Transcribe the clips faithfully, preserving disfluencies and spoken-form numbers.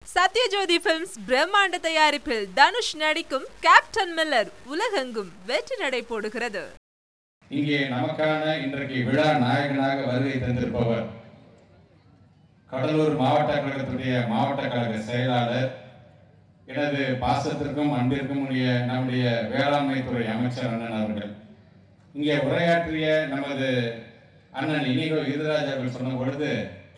Sathyajothi films பிரம்மாண்ட தயாரிப்பில் தனுஷ் நடிக்கும் கேப்டன் மில்லர் உலகெங்கும் வெற்றி நடை போடுகிறது. இங்கே நமக்கான இன்றைக்கு விழா நாயகனாக வருகை தந்திருப்பவர் கடலூர் மாவட்ட கழகத்துடைய மாவட்ட கழக செயலாளர், எனது பாசத்திற்கும் அன்பிற்கும் உரிய நம்முடைய வேளாண்மை துறை அமைச்சர் அண்ணன் அவர்கள். இங்கே உரையாற்றிய நமது அண்ணன் இனிகோ ஈதராஜ் அவர்கள் சொன்ன பொழுது,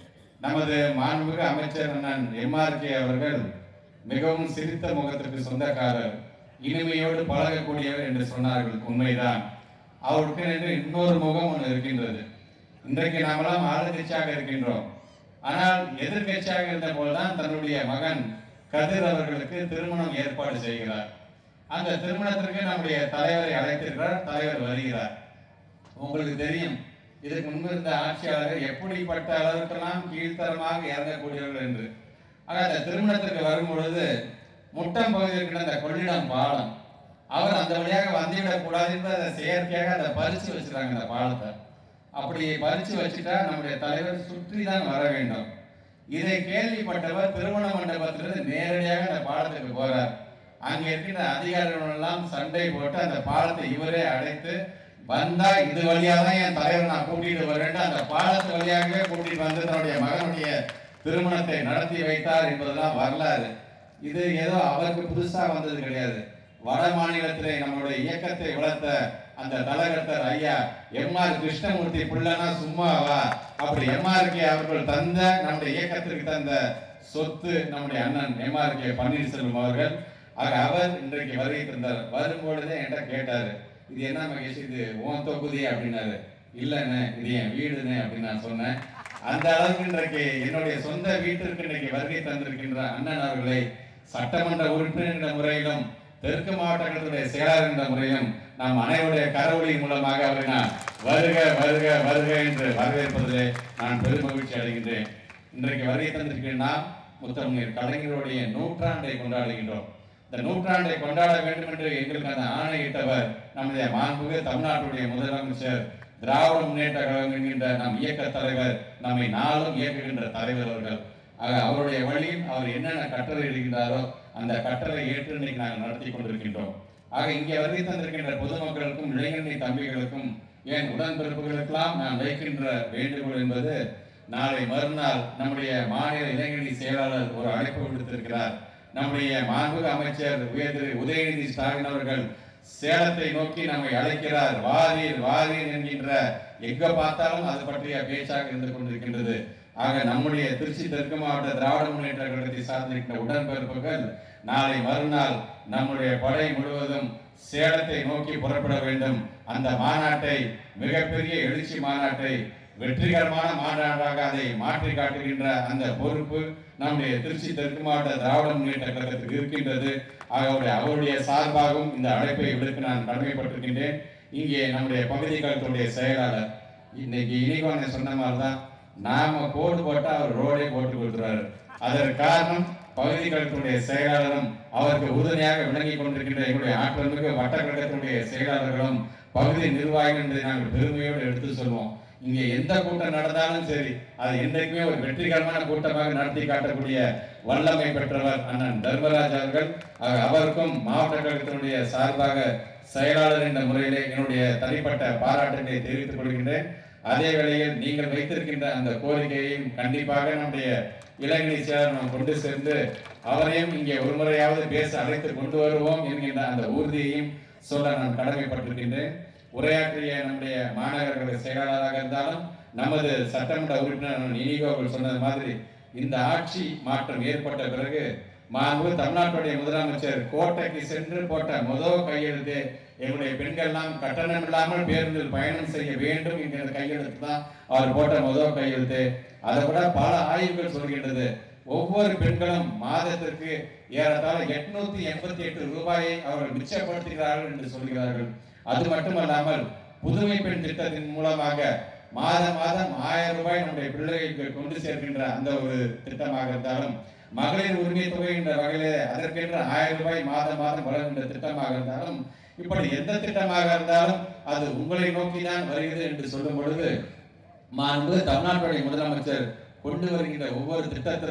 நமது மாண்புமிகு அமைச்சர் அண்ணன் எம்ஆர்கே அவர்கள் மிகவும் சிரித்த முகத்திற்கு சொந்தக்காரர், இனிமையோடு பழகக்கூடியவர் என்று சொன்னார்கள். உண்மைதான். அவருக்கு என்று இன்னொரு முகம் ஒன்று இருக்கின்றது. இன்றைக்கு நாமெல்லாம் ஆளுங்கட்சியாக இருக்கின்றோம். ஆனால் எதிர்கட்சியாக இருந்த போதுதான் தன்னுடைய மகன் கதிர் அவர்களுக்கு திருமணம் ஏற்பாடு செய்கிறார். அந்த திருமணத்திற்கு நம்முடைய தலைவரை அழைத்திருக்கிறார். தலைவர் வருகிறார். உங்களுக்கு தெரியும், இதற்கு முன்பு இருந்த ஆட்சியாளர்கள் எப்படிப்பட்ட அளவுக்கெல்லாம் கீழ்த்தரமாக இறங்கக்கூடியவர்கள் என்று. ஆக அந்த திருமணத்திற்கு வரும் பொழுது முட்டம் பகுதியில் இருக்கின்ற அந்த கொள்ளிடம் பாலம், அவர் அந்த வழியாக வந்துவிடக்கூடாது என்று அதை செயற்கையாக அதை பறித்து வச்சுருக்காங்க. அந்த பாலத்தை அப்படி பறித்து வச்சுட்டா நம்முடைய தலைவர் சுற்றி தான் வர வேண்டும். இதை கேள்விப்பட்டவர் திருமண மண்டபத்திலிருந்து நேரடியாக அந்த பாலத்துக்கு போறார். அங்கே இருக்கின்ற அதிகாரிகள் எல்லாம் சண்டை போட்டு அந்த பாலத்தை இவரே அடைத்து, வந்தா இது வழியாக தான் என் தலைவர் நான் கூட்டிட்டு வரேன், அந்த பாலத்து வழியாகவே கூட்டிட்டு வந்து தன்னுடைய மகனுடைய திருமணத்தை நடத்தி வைத்தார் என்பதெல்லாம் வரலாறு. இது ஏதோ அவருக்கு புதுசா வந்தது கிடையாது. வட மாநிலத்திலே நம்மளுடைய இயக்கத்தை வளர்த்த அந்த தலைவர்த்தர் ஐயா எம் ஆர் கிருஷ்ணமூர்த்தி பிள்ளைனா சும்மாவா, அப்படி எம்ஆர்கே அவர்கள் தந்த நம்முடைய இயக்கத்திற்கு தந்த சொத்து நம்முடைய அண்ணன் எம் ஆர் கே பன்னீர்செல்வம் அவர்கள். ஆக அவர் இன்றைக்கு வருகை தந்தார். வரும்பொழுதே என்கிட்ட கேட்டாரு, இது என்ன மகேஷ், இது உன் தொகுதி அப்படின்னாரு. இல்லைண்ணே, இது என் வீடுன்னு அப்படின்னு நான் சொன்னேன். அந்த அளவுக்கு இன்றைக்கு என்னுடைய சொந்த வீட்டிற்கு இன்றைக்கு வருகை தந்திருக்கின்ற அண்ணன் அவர்களை சட்டமன்ற உறுப்பினர் என்ற முறையிலும் தெற்கு மாவட்டங்களுடைய செயலாளர் என்ற முறையிலும் நாம் அனைவருடைய கரவொலி மூலமாக அவரை நான் வருக வருக வருக என்று வரவேற்பதிலே நான் பெரும் மகிழ்ச்சி அடைகின்றேன். இன்றைக்கு வருகை தந்திருக்கின்ற நாம் முத்தமிழர் கலைஞருடைய நூற்றாண்டை கொண்டாடுகின்றோம். இந்த நூற்றாண்டை கொண்டாட வேண்டும் என்று எங்களுக்கு அந்த ஆணையிட்டவர் நம்முடைய மாண்புமிகு தமிழ்நாட்டுடைய முதலமைச்சர், திராவிட முன்னேற்ற கழகம் என்கின்ற நம் இயக்க தலைவர், நம்மை நாளும் இயக்குகின்ற தலைவர் அவர்கள். ஆக அவருடைய வழியில் அவர் என்னென்ன கட்டளை இருக்கின்றாரோ அந்த கட்டளை ஏற்று இன்னைக்கு நாங்கள் நடத்தி கொண்டிருக்கின்றோம். ஆக இங்கே வருகை தந்திருக்கின்ற பொதுமக்களுக்கும் இளைஞரணி தம்பிகளுக்கும் ஏன் உடன்பிறப்புகளுக்கெல்லாம் நான் வைக்கின்ற வேண்டுகோள் என்பது, நாளை மறுநாள் நம்முடைய மாநில இளைஞரணி செயலாளர் ஒரு அழைப்பு விடுத்திருக்கிறார். நம்முடைய மாண்புமிகு அமைச்சர் உயர்திரு உதயநிதி ஸ்டாலின் அவர்கள் சேலத்தை நோக்கி நம்மை அழைக்கிறார். வாரீர் வாரீர் என்கின்ற எங்க பார்த்தாலும் அது பற்றிய பேச்சாக இருந்து கொண்டிருக்கின்றது. ஆக நம்முடைய திருச்சி தெற்கு மாவட்ட திராவிட முன்னேற்ற கழகத்தை சார்ந்திருக்கின்ற உடன்பிறப்புகள் நாளை மறுநாள் நம்முடைய படை முழுவதும் சேலத்தை நோக்கி புறப்பட வேண்டும். அந்த மாநாட்டை, மிகப்பெரிய எழுச்சி மாநாட்டை, வெற்றிகரமான மாநாடாக அதை மாற்றி காட்டுகின்ற அந்த பொறுப்பு நம்முடைய திருச்சி தெற்கு மாவட்ட திராவிட முன்னேற்ற கழகத்துக்கு இருக்கின்றது. ஆகவே அவருடைய சார்பாகவும் இந்த அழைப்பை விடுக்க நான் கடமைப்பட்டிருக்கின்றேன். இங்கே நம்முடைய பகுதி கழகத்துடைய செயலாளர் இன்னைக்கு இனிகோனை சொன்ன மாதிரிதான், நாம கோடு போட்டா அவர் ரோடே போட்டு கொடுத்துருவாரு. அதற்கு காரணம் பகுதி கழகத்துடைய செயலாளரும் அவருக்கு உறுதுணையாக விளங்கி கொண்டிருக்கின்ற எங்களுடைய ஆற்றல்மிகு வட்ட கழகத்துடைய செயலாளர்களும் பகுதி நிர்வாகிகள் என்பதை நாங்கள் பெருமையோடு எடுத்து சொல்வோம். இங்கே எந்த கூட்டம் நடந்தாலும் சரி, அது என்றைக்குமே ஒரு வெற்றிகரமான கூட்டமாக நடத்தி காட்டக்கூடிய வல்லமை பெற்றவர் அண்ணன் தர்மராஜ் அவர்கள். அவருக்கும் மாவட்ட கழகத்தினுடைய சார்பாக செயலாளர் என்ற முறையிலே என்னுடைய தனிப்பட்ட பாராட்டுகளை தெரிவித்துக் கொள்கின்றேன். அதே வேளையில் நீங்கள் வைத்திருக்கின்ற அந்த கோரிக்கையையும் கண்டிப்பாக நம்முடைய இளைஞரணி செயலாளர் நாம் கொண்டு சேர்ந்து அவரையும் இங்கே ஒரு முறையாவது பேச அழைத்து கொண்டு வருவோம் என்கின்ற அந்த உறுதியையும் சொல்ல நான் கடமைப்பட்டிருக்கின்றேன். உரையாற்றிய நம்முடைய மாநகர செயலாளராக இருந்தாலும் நமது சட்டமன்ற உறுப்பினர் இனிகோ அவர்கள் சொன்னது மாதிரி, இந்த ஆட்சி மாற்றம் ஏற்பட்ட பிறகு மாண்பு தமிழ்நாட்டுடைய முதலமைச்சர் கோட்டைக்கு சென்று போட்ட முதல் கையெழுத்து, எங்களுடைய பெண்கள்லாம் கட்டணம் இல்லாமல் பேருந்தில் பயணம் செய்ய வேண்டும் என்கிற கையெழுத்து தான் அவர் போட்ட முதல் கையெழுத்து. அதை விட பல ஆய்வுகள் சொல்கின்றது, ஒவ்வொரு பெண்களும் மாதத்திற்கு ஏறத்தாழ எட்நூத்தி எண்பத்தி எட்டு ரூபாயை அவர்கள் மிச்சப்படுத்துகிறார்கள் என்று சொல்கிறார்கள். அது மட்டுமல்லாமல் புதுமை பெண் திட்டத்தின் மூலமாக மாதம் மாதம் ஆயிரம் ரூபாய் நம்முடைய பிள்ளைகளுக்கு கொண்டு சேர்க்கின்ற அந்த ஒரு திட்டமாக இருந்தாலும், மகளிர் உரிமை தொகை என்ற வகையிலே அதற்கென்ற ஆயிரம் ரூபாய் மாதம் மாதம் வழங்குகின்ற திட்டமாக இருந்தாலும், இப்படி எந்த திட்டமாக இருந்தாலும் அது உங்களை நோக்கிதான் வருகிறது என்று சொல்லும் பொழுது, மாண்பு தமிழ்நாட்டுடைய முதலமைச்சர் கொண்டு வருகின்ற ஒவ்வொரு திட்டத்திற்கும்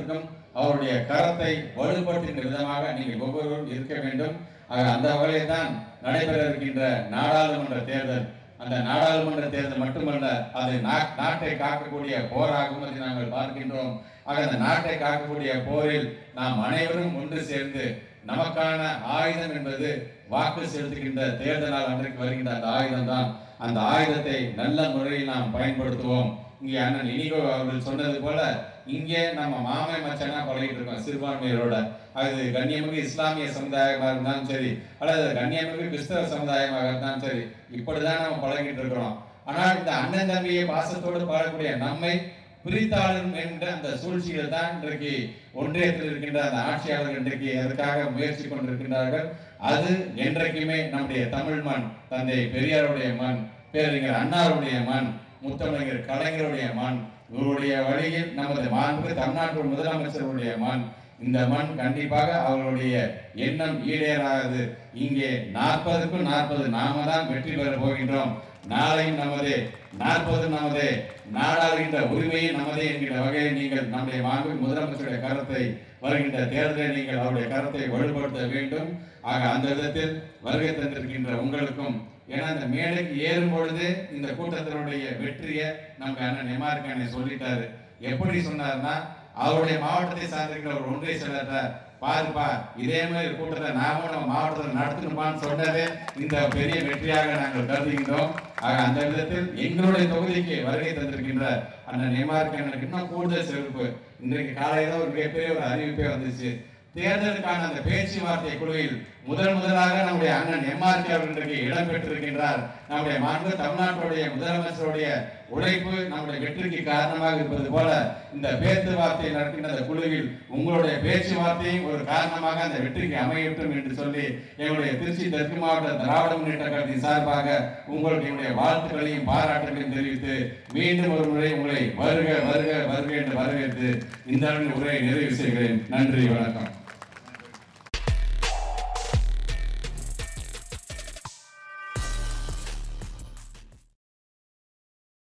அவருடைய கரத்தை வலுப்படுத்துகின்ற விதமாக நீங்கள் ஒவ்வொருவரும் இருக்க வேண்டும். ஆக அந்த வகையில் தான் நடைபெற இருக்கின்ற நாடாளுமன்ற தேர்தல், அந்த நாடாளுமன்ற தேர்தல் மட்டுமல்ல, அது நாட்டை காக்கக்கூடிய போராகும் என்று நாங்கள் பார்க்கின்றோம். ஆக அந்த நாட்டை காக்கக்கூடிய போரில் நாம் அனைவரும் ஒன்று சேர்ந்து நமக்கான ஆயுதம் என்பது வாக்கு செலுத்துகின்ற தேர்தலால் அன்றைக்கு வருகின்ற அந்த ஆயுதம் தான். அந்த ஆயுதத்தை நல்ல முறையில் நாம் பயன்படுத்துவோம். இங்கே அண்ணன் இனிகோ அவர்கள் சொன்னது போல இங்கே நம்ம மாமை மச்சனா பழகிட்டு இருக்கோம் சிறுபான்மையரோட. அது கண்ணியமிகு இஸ்லாமிய சமுதாயமாக இருந்தாலும் சரி, அல்லது கண்ணியமிகு கிறிஸ்தவ சமுதாயமாக இருந்தாலும் சரி, இப்படிதான் நம்ம பழகிட்டு இருக்கிறோம். ஆனால் இந்த அண்ணன் தம்பியை பாசத்தோடு பழகக்கூடிய நம்மை பிரித்தாளும் என்ற அந்த சூழ்ச்சிகள் தான் இன்றைக்கு ஒன்றியத்தில் இருக்கின்ற அந்த ஆட்சியாளர்கள் இன்றைக்கு அதற்காக முயற்சி கொண்டிருக்கின்றார்கள். அது என்றைக்குமே நம்முடைய தமிழ் மண், தந்தை பெரியாருடைய மண், பேரறிஞர் அண்ணாருடைய மண், முத்தமிழர் கலைஞருடைய மண், இவருடைய வழியில் நமது மாண்பு தமிழ்நாட்டு முதலமைச்சருடைய மண். இந்த மண் கண்டிப்பாக அவர்களுடைய எண்ணம் ஈடேறாது. இங்கே நாற்பதுக்கும் நாற்பது நாம தான் வெற்றி பெற போகின்றோம். நாளையும் நமதே, நாற்பது நமதே, நாடாளுகின்ற உரிமையும் நமதே என்கிற வகையில் நீங்கள் நம்முடைய மாண்பு முதலமைச்சருடைய கருத்தை வருகின்ற தேர்தலில் நீங்கள் அவருடைய கருத்தை வலுப்படுத்த வேண்டும். ஆக அந்த விதத்தில் வருகை தந்திருக்கின்ற உங்களுக்கும், ஏன்னா இந்த மேடைக்கு ஏறும் பொழுது இந்த கூட்டத்தினுடைய வெற்றியை நம்ம அண்ணன் எம்ஆர்கே சொல்லிட்டாரு. எப்படி சொன்னார்னா, அவருடைய மாவட்டத்தை சார்ந்திருக்கிற ஒரு ஒன்றிய செயலர் பாருப்பா இதே மாதிரி கூட்டத்தை நாமும் நம்ம மாவட்டத்தில் நடத்தணுமான்னு சொன்னதே இந்த பெரிய வெற்றியாக நாங்கள் கருதுகின்றோம். ஆக அந்த விதத்தில் எங்களுடைய தொகுதிக்கு வருகை தந்திருக்கின்ற அண்ணன் எம்ஆர்கே இன்னும் கூடுதல் சிறப்பு. இன்றைக்கு காலையில ஒரு மிகப்பெரிய ஒரு அறிவிப்பே வந்துச்சு. தேர்தலுக்கான அந்த பேச்சுவார்த்தை குழுவில் முதல் முதலாக நம்முடைய அண்ணன் எம்ஆர்கே அவர்கள் இன்றைக்கு இடம்பெற்றிருக்கின்றார். நம்முடைய மாண்பு தமிழ்நாட்டுடைய முதலமைச்சருடைய உழைப்பு நம்முடைய வெற்றிக்கு காரணமாக இருப்பது போல இந்த பேச்சுவார்த்தை நடக்கின்ற அந்த குழுவில் உங்களுடைய பேச்சுவார்த்தையும் ஒரு காரணமாக அந்த வெற்றிக்கு அமையட்டும் என்று சொல்லி எங்களுடைய திருச்சி தெற்கு மாவட்ட திராவிட முன்னேற்ற கழகத்தின் சார்பாக உங்களுக்கு என்னுடைய வாழ்த்துக்களையும் பாராட்டுகளையும் தெரிவித்து மீண்டும் ஒரு முறை உங்களை வருக வருக வருக என்று வரவேற்று இந்த உரையை நிறைவு செய்கிறேன். நன்றி, வணக்கம்.